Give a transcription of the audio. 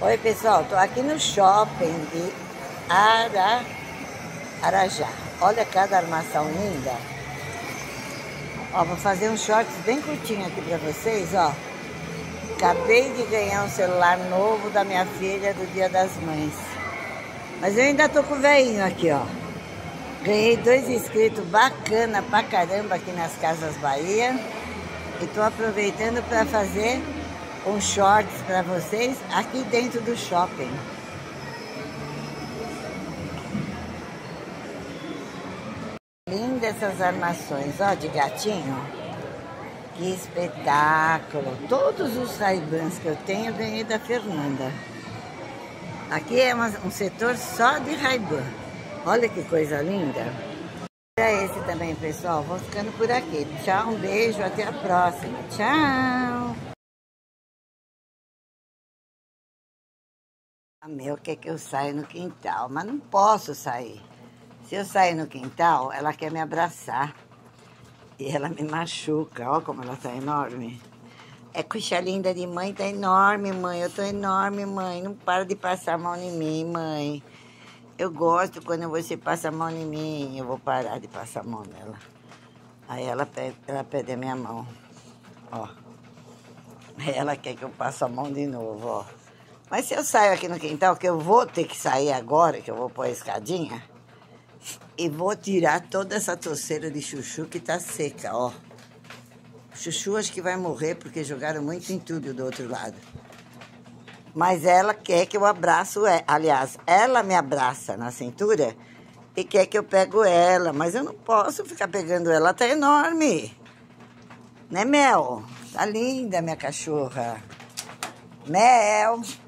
Oi pessoal, tô aqui no shopping de Arajá. Olha cada armação linda. Ó, vou fazer um shorts bem curtinho aqui pra vocês, ó. Acabei de ganhar um celular novo da minha filha do Dia das Mães. Mas eu ainda tô com o velhinho aqui, ó. Ganhei 2 inscritos bacana pra caramba aqui nas Casas Bahia. E tô aproveitando para fazer um shorts para vocês aqui dentro do shopping. Lindas essas armações, ó, de gatinho. Que espetáculo! Todos os Ray-Bans que eu tenho, eu ganhei da Fernanda. Aqui é um setor só de Ray-Ban. Olha que coisa linda! É esse também, pessoal. Vou ficando por aqui. Tchau, um beijo, até a próxima. Tchau! A Mel quer que eu saia no quintal, mas não posso sair. Se eu sair no quintal, ela quer me abraçar. E ela me machuca. Olha como ela tá enorme. É coxa linda de mãe, tá enorme, mãe. Eu tô enorme, mãe. Não para de passar a mão em mim, mãe. Eu gosto quando você passa a mão em mim. Eu vou parar de passar a mão nela. Aí ela pede a minha mão. Ó. Ela quer que eu passe a mão de novo, ó. Mas se eu saio aqui no quintal, que eu vou ter que sair agora, que eu vou pôr a escadinha, e vou tirar toda essa toceira de chuchu que tá seca, ó. Chuchu acho que vai morrer porque jogaram muito entulho do outro lado. Mas ela quer que eu abraço ela. Aliás, ela me abraça na cintura e quer que eu pego ela. Mas eu não posso ficar pegando ela, tá enorme. Né, Mel? Tá linda, minha cachorra. Mel.